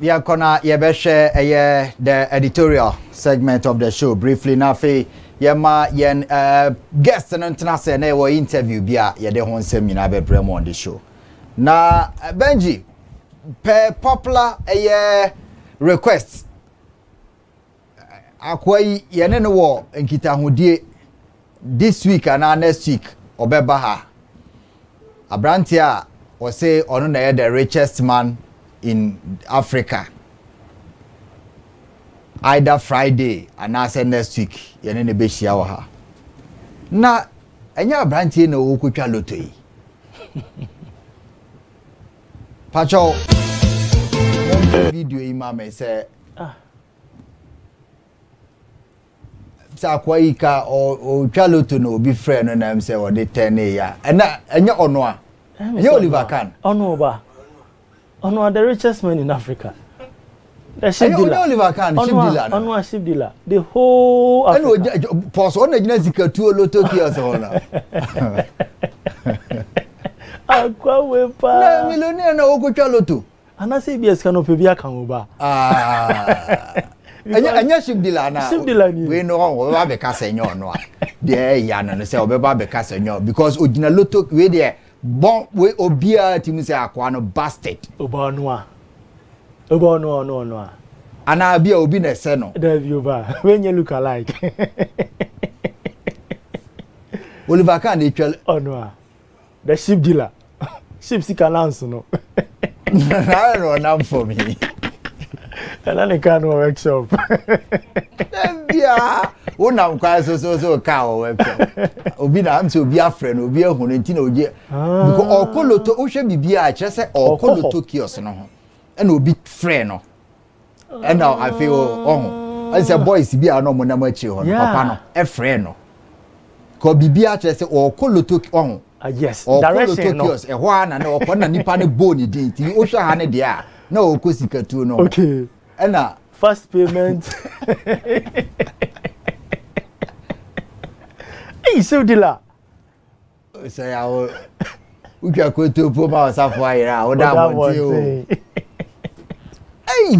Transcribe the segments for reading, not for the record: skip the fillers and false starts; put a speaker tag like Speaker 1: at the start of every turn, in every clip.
Speaker 1: We are gonna share the editorial segment of the show briefly. Nafi yema yen guest and international na we interview bia ye de hon seminar be bremo on the show. Na Benji per popular request akwai ye ne wo nkita hodie this week and next week obeba ha abrantia or say ono na the richest man in Africa. Either Friday and next week, you know, be share ha. Na, enya branti na wo kutwa Lotto yi. Pacho, video yi ma me say sa kwa yi ka o twa Lotto no obi friend no na me say o de 10 ya. Enya ono a. Enya Oliver Kahn.
Speaker 2: Ono ba. Ono the richest man in Africa. The ship dealer.
Speaker 1: Oliver Kahn, ship dealer.
Speaker 2: Ono a ship dealer. The whole Africa.
Speaker 1: And pause on the Jessica to Lotto kios ona.
Speaker 2: Akwa wepa.
Speaker 1: Na millionaire na okutwa Lotto.
Speaker 2: Ana say BS kan opebia kan oba.
Speaker 1: Anya ship dealer na.
Speaker 2: Ship dealer ni.
Speaker 1: We know we ba be kasa enyo no a. There ya no say obeba be kasa enyo because original Lotto we there bon we obia timi say akwa no bastard.
Speaker 2: Oba no.
Speaker 1: Ana bia obi na se no.
Speaker 2: There you ba. When you look alike.
Speaker 1: Oliver Kahn dey twel.
Speaker 2: Oh no. The ship dealer. Ship si announce no.
Speaker 1: I don't know for me.
Speaker 2: And I can't workshop.
Speaker 1: Yeah. Una mkwa so ka o webshop. Obi na am say obi afre no obi ehunu nti na oje. Because okoloto o hwe bibia a kire say okoloto kios no ho. And obi frɛ no. And now I feel oh. I say boys bia no mo na machi ho papa no. E frɛ no. Ko bibia kire say okoloto ho.
Speaker 2: Yes. Direction no.
Speaker 1: Kios e ho ana na okɔ na nipa ne bone din ti o hwe ha ne de a na okosikatu no.
Speaker 2: Okay.
Speaker 1: And na
Speaker 2: first payment. Hey, so dealer.
Speaker 1: Say I will. We can go to put myself fire. I that one too. Hey.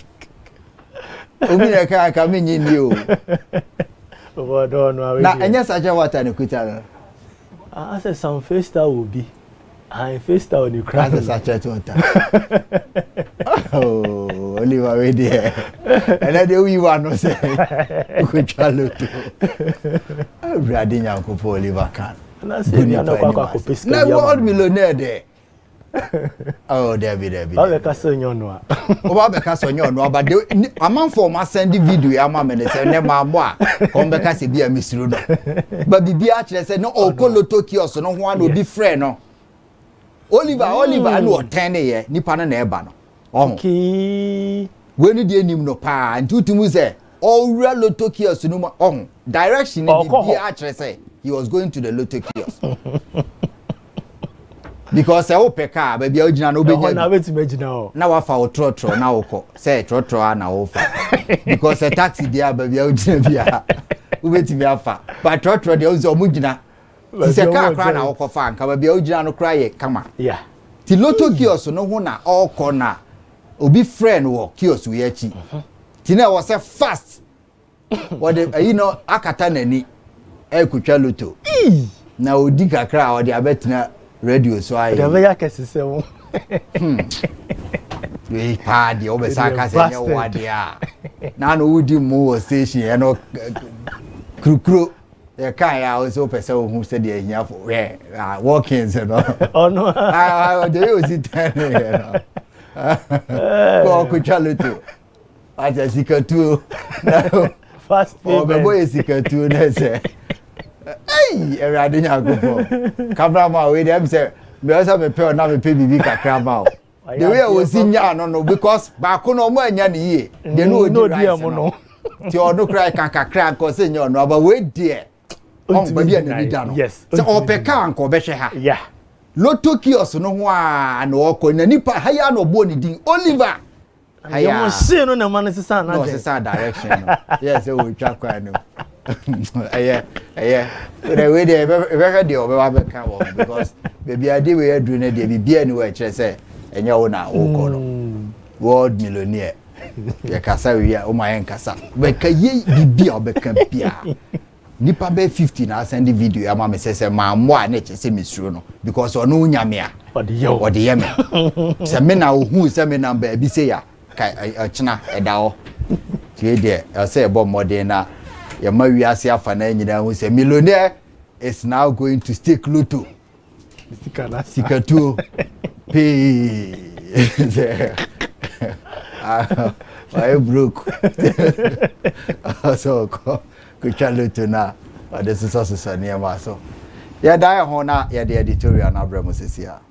Speaker 1: Obi na ka come in you.
Speaker 2: Oh, don't know.
Speaker 1: Na enya saja water ni kuta.
Speaker 2: I said some face that will be. I faced out the crowd.
Speaker 1: That's a chat water. Oh, Oliver, we there. And then we want to say, we try to. I'm ready now to for Oliver Kahn.
Speaker 2: Na
Speaker 1: world millionaire there. Oh, David.
Speaker 2: I'll be casting your no.
Speaker 1: Oh, I'll be casting your no. But a man for my sending video, I'm a minute, and then my boy, come back as a beer, Miss Rudo. But the beer actually said, no, oh, Colo Tokyo, so no one will be friend, no. Oliver no 10 year nipa na eba no.
Speaker 2: Okay.
Speaker 1: We ni die nim no pa ntutumu say all Lotto kiosk no ma direction ni bi a say he was going to the Lotto kiosk. Because I open car baby ogina no benya.
Speaker 2: Na wetin magina o.
Speaker 1: Na wa fa o trotro na wo ko. Say trotro na wo fa. Because a taxi there baby ogina bia. We wait me afa. But trotro dey ozo mugina. Se ka kra na okofa nka ba bia ogina no kra ye kama.
Speaker 2: Yeah.
Speaker 1: Ti Lotto kiosk no ho na okọ na obi friend wo kiosk we achi. Ti na wo say fast. What you know akata nani e kutwa Lotto. Na odi kakra o de abetina radio so ayi.
Speaker 2: De be ya kesese wo.
Speaker 1: We pa de obesa ka se nya wo ade a. Na no wudi mo station e no krukru e kan ya o so pese o hu se de ehia fo we walking se no. Oh no. Ah de yo si tan e no. Ko kutwa Lotto. Aja sikatu.
Speaker 2: Fast payment.
Speaker 1: Oh be boy sikatu na se. Hey, everybody nya go for. Cameraman we dem say me also me pay na me pay bibi kakra ma o. The way we see nya no because ba ko no mo anya ni ye. They no di right no. Ti odo cry kakra ko say nya no but we there. On ba dia na bi da no.
Speaker 2: Yes.
Speaker 1: So opeka anko be hwe ha.
Speaker 2: Yeah.
Speaker 1: Lotto kiosk no ho a na oko na nipa haya no bo ni din Oliver.
Speaker 2: Haya. You see no na man sisa na.
Speaker 1: No sisa direction no. Yes, we track kwa no. Yeah. The way they very deal we have come because baby I did we do na dey bibia ni we kire say enya wo na wo ko no. world millionaire. Ya kasa wi o ma yen kasa. Be ka ye bibi o be kan bia. Nipa be 50 na send video ya ma me sese ma mo a na chese misuro no because ono nyame a ode ye me. Se me na ohu se me na ba bi se ya ka china eda o. Tie de say ebo modern na ya ma wi ase afa na nyina hu se millionaire is now going to stake Lotto. Sikatu. P. I broke. So go Lotto na. This is also near so. Yeah, die hona ya the editorial na bremo sisia.